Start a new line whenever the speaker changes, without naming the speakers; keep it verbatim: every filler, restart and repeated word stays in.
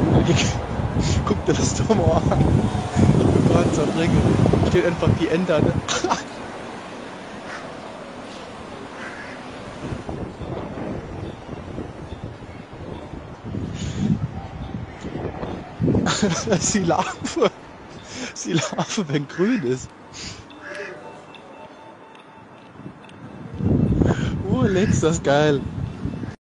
Guck dir das doch mal an. Ich bin gerade zerbringen. Steht einfach die Ender. Ne? Das ist die Larve. Das ist die Larve, wenn grün ist. Oh, Lex, das ist geil.